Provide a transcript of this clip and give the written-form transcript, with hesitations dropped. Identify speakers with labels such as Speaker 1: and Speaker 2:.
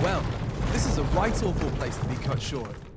Speaker 1: Well, this is a right awful place to be cut short.